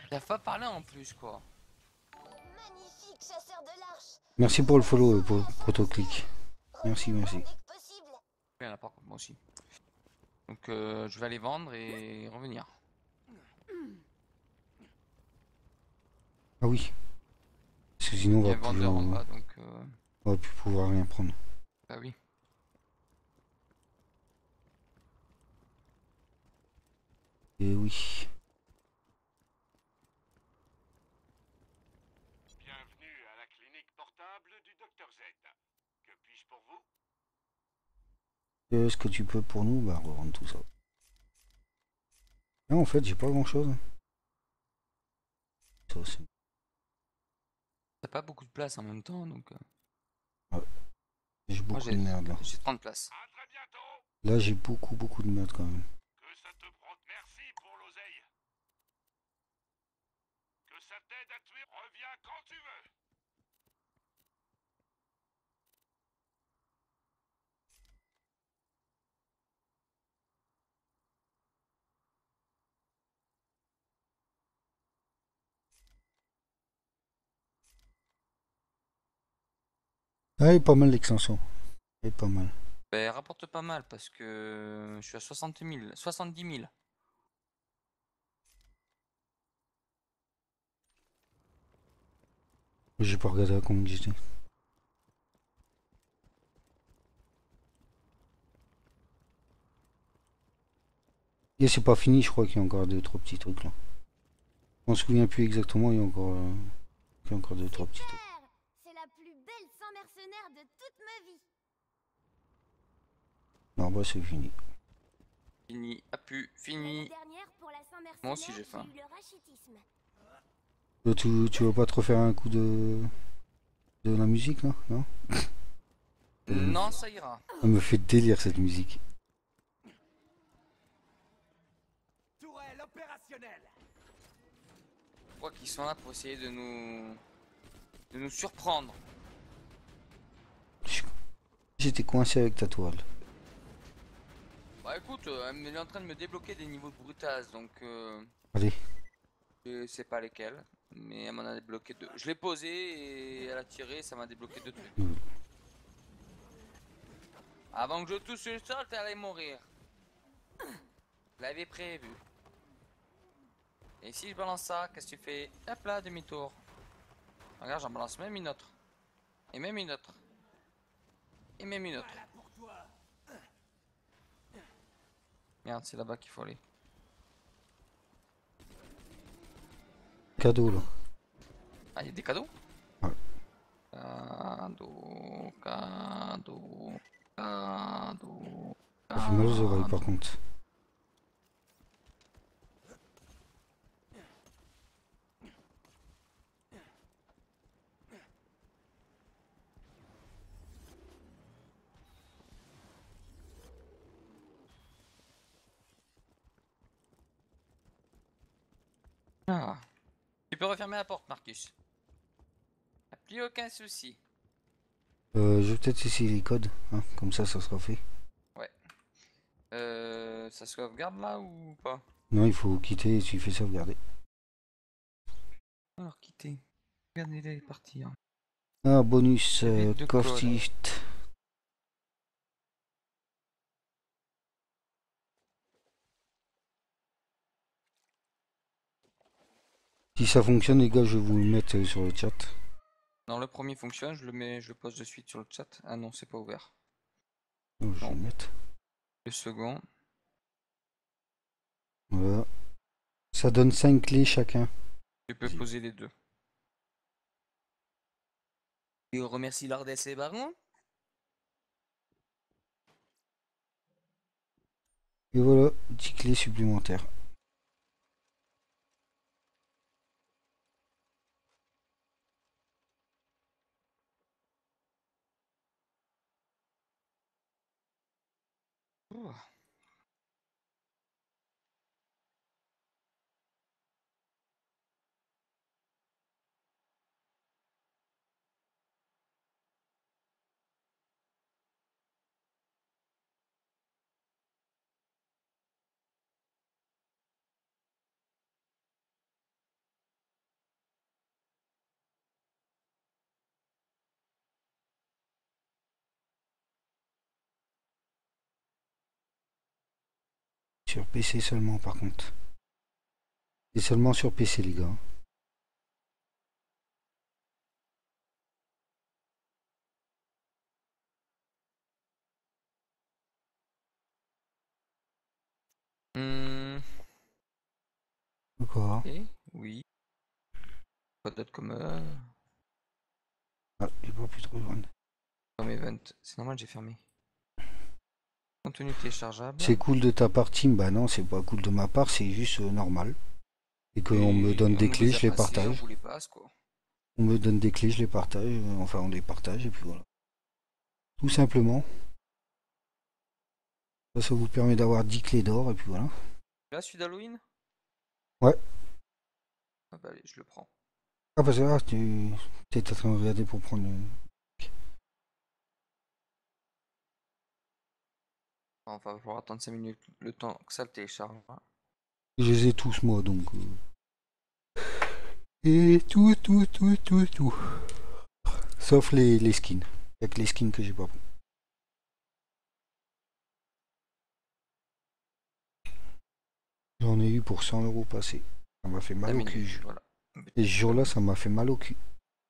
T'as pas parlé en plus, quoi. Magnifique chasseur de l'arche. Merci Vous pour le avez follow, sauvé un Protoclick. serviteur. Merci, Revenez-moi merci. dès que possible. Il y en a par contre, moi aussi. Donc je vais aller vendre et revenir. Ah oui. Parce que sinon, Il y a un vendeur en bas, donc on va plus pouvoir rien prendre. bah oui. Et oui. Bienvenue à la clinique portable du Docteur Z. Que puis-je pour vous? Ce que tu peux pour nous, bah, revendre tout ça. Non, en fait, j'ai pas grand chose. Ça, c'est... T'as pas beaucoup de place en même temps, donc Ouais. J'ai moi beaucoup de merde là. j'ai 30 places. À très bientôt. Là, j'ai beaucoup de merde quand même. Que ça te prend. Merci pour l'oseille. Que ça t'aide à tuer. Reviens quand tu veux. Ah, elle est pas mal l'extension. Elle est pas mal. Bah, elle rapporte pas mal parce que je suis à 60 000, 70 000. J'ai pas regardé à combien j'étais. Et c'est pas fini, je crois qu'il y a encore deux, trois petits trucs là. On se souvient plus exactement, il y a encore deux, trois petits trucs. Super. C'est la plus belle sang mercenaire de toute ma vie. Non, bah c'est fini. Fini, a pu, L'année fini. dernière, pour la Saint-Mercenaire, Moi aussi j'ai faim. eu le rachitisme. Tu vas pas te refaire un coup de la musique là? Non? Non, ça ira. Ça me fait délire cette musique. Tourelle opérationnelle. Je crois qu'ils sont là pour essayer de nous surprendre. J'étais coincé avec ta toile. Bah écoute, elle est en train de me débloquer des niveaux de brutasse, donc Allez. je sais pas lesquels, mais elle m'en a débloqué deux. Je l'ai posé et elle a tiré, ça m'a débloqué deux trucs. Avant que je touche le sol, t'allais mourir. Je l'avais prévu. Et si je balance ça, qu'est-ce que tu fais? Hop là, demi-tour. Regarde, j'en balance même une autre. Et même une autre. Et même une autre. Regarde, c'est là-bas qu'il faut aller. Cadeau là. Ah, il y a des cadeaux? Ouais. Cadeau, cadeau, cadeau, Ça fait mal aux oreilles par cadeau. contre. Ah. Tu peux refermer la porte, Marcus. Y'a plus aucun souci. Je vais peut-être essayer les codes, hein, comme ça sera fait. Ouais. Ça sauvegarde là ou pas? Non, il faut quitter et tu fais sauvegarder. Alors, quitter. Regardez-les, il est parti. Hein. Ah, bonus, Vite de colle. Cofftift. Si ça fonctionne, les gars, je vais vous le mettre sur le chat. Non, le premier fonctionne, je le mets, je le pose de suite sur le chat. Ah non, c'est pas ouvert. Oh, je vais Non. le mettre. Le second. Voilà. Ça donne 5 clés chacun. Tu peux poser les deux. Et on remercie Lord et Baron. Et voilà, 10 clés supplémentaires. Ouh. sur PC seulement par contre. C'est seulement sur PC les gars. Quoi? Ok, oui. Pas d'autre comme Ah, j'ai pas pu trop joindre. comme event. C'est normal, j'ai fermé. Contenu téléchargeable. C'est cool de ta part, Tim. Bah non, c'est pas cool de ma part, c'est juste normal. Et qu'on me donne des clés, je les partage. On vous les passe, quoi. On me donne des clés, je les partage. Enfin, on les partage et puis voilà. Tout simplement. Ça vous permet d'avoir 10 clés d'or et puis voilà. Là, celui d'Halloween? Ouais. Ah bah allez, je le prends. Ah parce que là, tu es en train de regarder pour prendre... Enfin, il va falloir attendre 5 minutes le temps que ça le télécharge. Je les ai tous moi donc... Et tout. Sauf les skins. Il n'y a que les skins que j'ai pas pris. J'en ai eu pour 100 € passé. Ça m'a fait mal au cul. Voilà. Et ce jour-là, ça m'a fait mal au cul.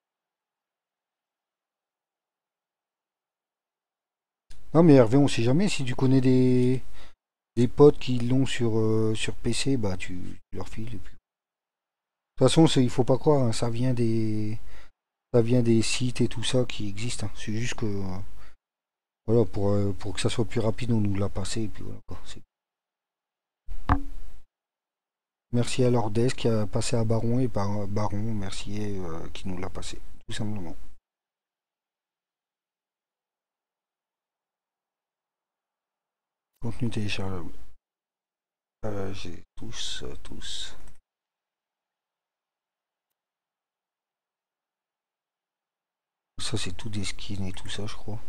Non mais Hervé, on sait jamais. Si tu connais des potes qui l'ont sur PC, bah tu leur files. Et puis... De toute façon, il faut pas croire, hein, ça vient des sites et tout ça qui existent. Hein. C'est juste que voilà, pour que ça soit plus rapide, on nous l'a passé et puis voilà quoi. Merci à Lordes qui a passé à Baron et par Baron, merci qui nous l'a passé, tout simplement. Contenu téléchargeable. J'ai tous. Ça c'est tout des skins et tout ça je crois.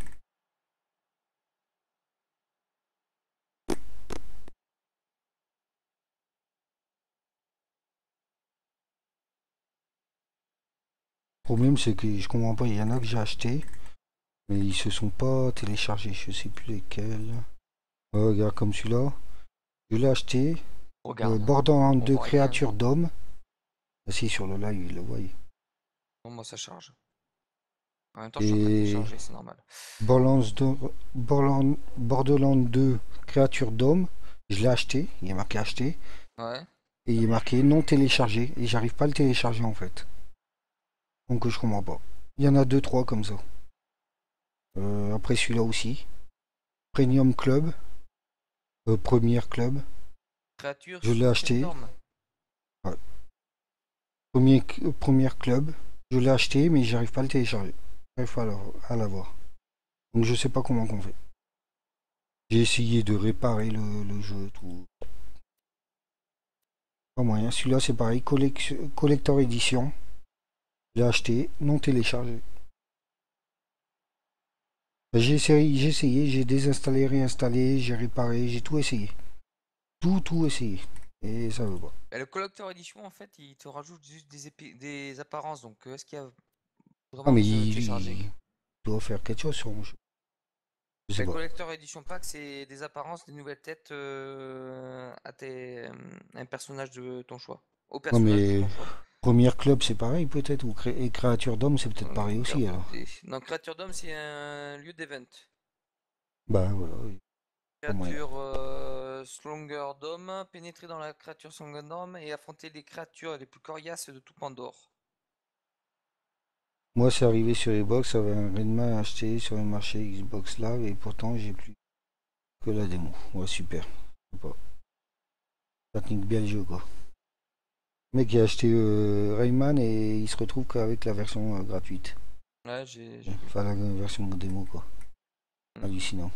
Le problème c'est que je comprends pas, il y en a que j'ai acheté, mais ils se sont pas téléchargés, je sais plus lesquels. Regarde comme celui-là, je l'ai acheté. Borderlands 2 créature d'homme. Ah, si sur le live il le voit. Bon, moi ça charge. En même temps, je suis en train de télécharger, c'est normal. Borderlands 2 créature d'homme, je l'ai acheté, il est marqué acheté. Ouais. Et il est marqué non téléchargé, et j'arrive pas à le télécharger en fait. Donc je comprends pas. Il y en a 2-3 comme ça. Après celui-là aussi. Premium Club. Premier Club. Créature, je l'ai acheté. Ouais. Premier Club. Je l'ai acheté mais j'arrive pas à le télécharger. J'arrive pas à l'avoir. Donc je sais pas comment on fait. J'ai essayé de réparer le jeu, tout. Pas moyen. Celui-là c'est pareil. Collector Edition. Je l'ai acheté, non téléchargé. J'ai essayé, j'ai désinstallé, réinstallé, j'ai réparé, j'ai tout essayé. Tout essayé. Et ça veut pas. Le collector edition, en fait, il te rajoute juste des apparences. Donc, est-ce qu'il y a vraiment Ah mais besoin de il télécharger? doit faire quelque chose sur mon jeu. Je sais Le pas. collector edition pack, c'est des apparences, des nouvelles têtes à un personnage de ton choix. Au Non personnage de mais ton choix. Premier Club c'est pareil peut-être, ou et Créature d'Homme c'est peut-être pareil aussi alors. Non, créature d'homme, c'est un lieu d'event. Bah voilà. Oui. Créature Slonger d'homme, pénétrer dans la créature Slonger d'homme et affronter les créatures les plus coriaces de tout Pandore. Moi c'est arrivé sur Xbox, j'avais un Redman acheté sur le marché Xbox Live et pourtant j'ai plus que la démo. Ouais super. Technique bien le jeu quoi. Le mec qui a acheté Rayman et il se retrouve qu'avec la version gratuite. Ouais, j'ai Enfin la version démo quoi. Hallucinant.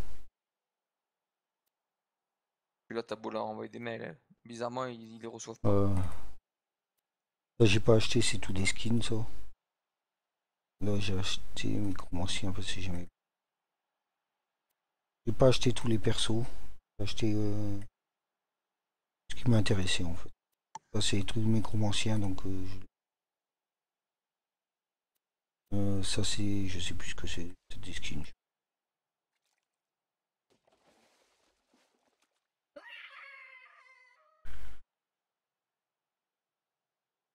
Puis là, t'as beau leur envoyer des mails. Hein. Bizarrement, ils les reçoivent pas. Là j'ai pas acheté, c'est tout des skins ça. Là j'ai acheté Micromancien parce que j'aimais. J'ai pas acheté tous les persos. J'ai acheté ce qui m'intéressait en fait. Ça c'est les trucs Micromancien donc ça c'est. Je sais plus ce que c'est des skins.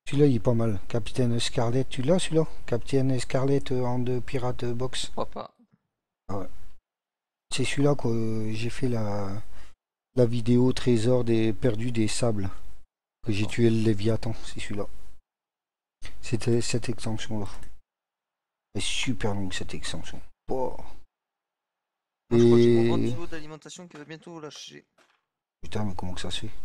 Celui-là, il est pas mal. Capitaine Scarlet, tu l'as celui-là? Capitaine Scarlet en de Pirate Box. Pourquoi pas? Ah ouais. C'est celui-là que j'ai fait la vidéo trésor des perdus des sables. Que j'ai D'accord. tué le Léviathan, c'est celui-là. C'était cette extension-là. Elle est super longue cette extension. Oh. Moi, je crois que j'ai mon grand Et... niveau d'alimentation qui va bientôt lâcher. Putain, mais comment que ça se fait?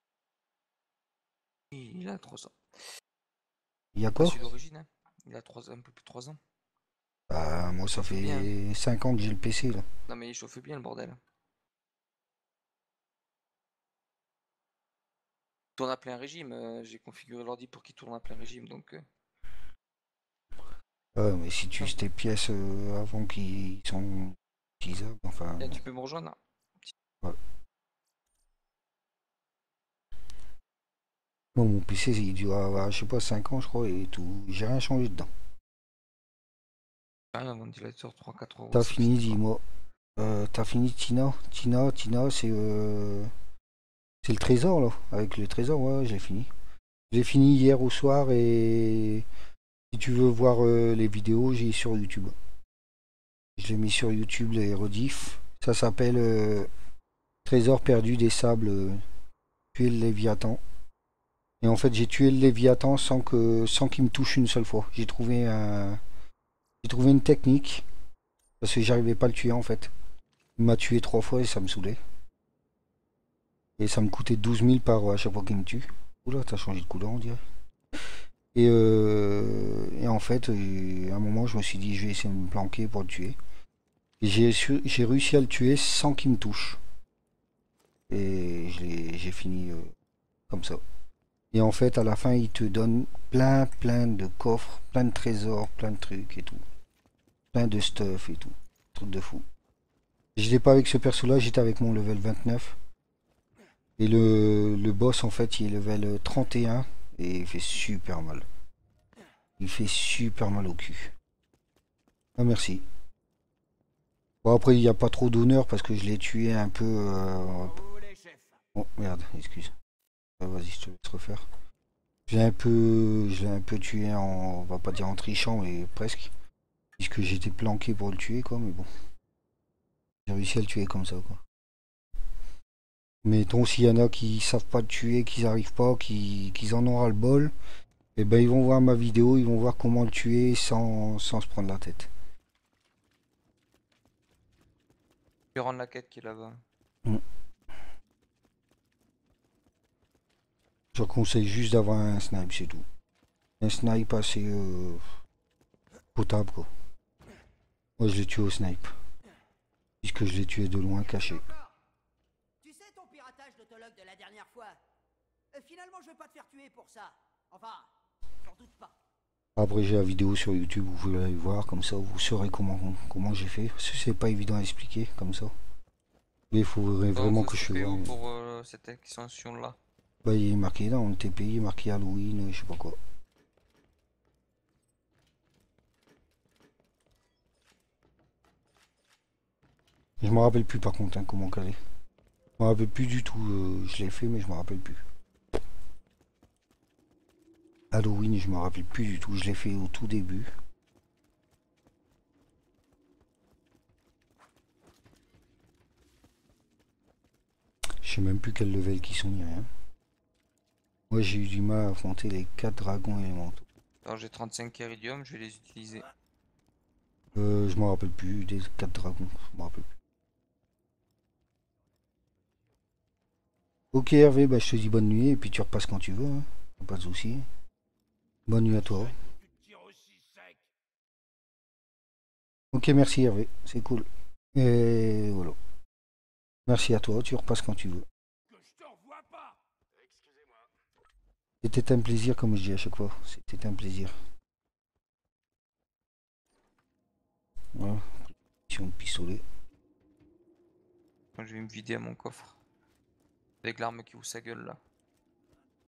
Il a 3 ans. Il y a Pas quoi? celui d'origine, hein. Il a 3 ans, un peu plus de 3 ans. Bah, moi, ça chauffe bien. fait 5 ans que j'ai le PC, là. Non, mais il chauffe bien le bordel. Il tourne à plein régime. J'ai configuré l'ordi pour qu'il tourne à plein régime. Donc, Ouais, mais si tu uses tes pièces avant qu'ils sont utilisables, enfin... tiens, tu peux me rejoindre. Ouais. Bon, mon PC, il doit avoir, je sais pas, 5 ans, je crois, et tout. J'ai rien changé dedans. Un ventilateur 3-4 euros. T'as c'est fini, fini, quoi. dis-moi. T'as fini, Tina? Tina, c'est le trésor, là. Avec le trésor, ouais, j'ai fini. J'ai fini hier au soir, et si tu veux voir les vidéos, j'ai sur YouTube. Je l'ai mis sur YouTube, les rediffs. Ça s'appelle Trésor perdu des sables, tuer le Léviathan. Et en fait, j'ai tué le Léviathan sans qu'il me touche une seule fois. J'ai trouvé une technique parce que j'arrivais pas à le tuer en fait. Il m'a tué 3 fois et ça me saoulait. Et ça me coûtait 12 000 par à chaque fois qu'il me tue. Oula, t'as changé de couleur on dirait. Et en fait, à un moment, je me suis dit, je vais essayer de me planquer pour le tuer. Et j'ai réussi à le tuer sans qu'il me touche. Et j'ai fini comme ça. Et en fait, à la fin, il te donne plein de coffres, plein de trésors, plein de trucs et tout. Plein de stuff et tout. Truc de fou. J'étais pas avec ce perso-là, j'étais avec mon level 29. Et le boss, en fait, il est level 31. Et il fait super mal. Il fait super mal au cul. Ah, merci. Bon, après, il n'y a pas trop d'honneur parce que je l'ai tué un peu... Vous voulez, chef? Oh, merde, excuse. Vas-y, je te laisse refaire. Je l'ai un peu tué en... On va pas dire en trichant, mais presque. Puisque j'étais planqué pour le tuer, quoi, mais bon. J'ai réussi à le tuer comme ça, quoi. Mais ton, s'il y en a qui savent pas le tuer, qu'ils arrivent pas, qu'ils en ont ras le bol, et ben ils vont voir ma vidéo, ils vont voir comment le tuer sans se prendre la tête. Je vais rendre la quête qui est là-bas. Mm. Je conseille juste d'avoir un snipe, c'est tout. Un snipe assez potable, quoi. Moi, je l'ai tué au snipe. Puisque je l'ai tué de loin, caché. Tu sais ton piratage d'autologue de la dernière fois? Finalement, je vais pas te faire tuer pour ça. Enfin, j'en doute pas. Après, j'ai la vidéo sur YouTube, vous pouvez aller voir, comme ça vous saurez comment j'ai fait. Parce que c'est pas évident à expliquer, comme ça. Mais il faudrait vraiment vous que je fait vois. où pour cette extension-là? Bah, il est marqué dans le TPI, il est marqué Halloween, je sais pas quoi. Je me rappelle plus par contre hein, comment caler. Je me rappelle plus du tout, je l'ai fait mais je me rappelle plus. Halloween, je me rappelle plus du tout, je l'ai fait au tout début. Je sais même plus quel level qui sont ni rien. Moi j'ai eu du mal à affronter les 4 dragons élémentaux. Alors j'ai 35 iridium, je vais les utiliser. Je me rappelle plus des 4 dragons, je me rappelle plus. Ok Hervé, bah je te dis bonne nuit et puis tu repasses quand tu veux, hein. Pas de soucis. Bonne nuit à toi. Tu te tires aussi sec. Ok merci Hervé, c'est cool. Et voilà. Merci à toi, tu repasses quand tu veux. Que je te revois pas. Excusez-moi. C'était un plaisir comme je dis à chaque fois, c'était un plaisir. Voilà, mission de pistolet. Moi je vais me vider à mon coffre. Avec l'arme qui ouvre sa gueule là.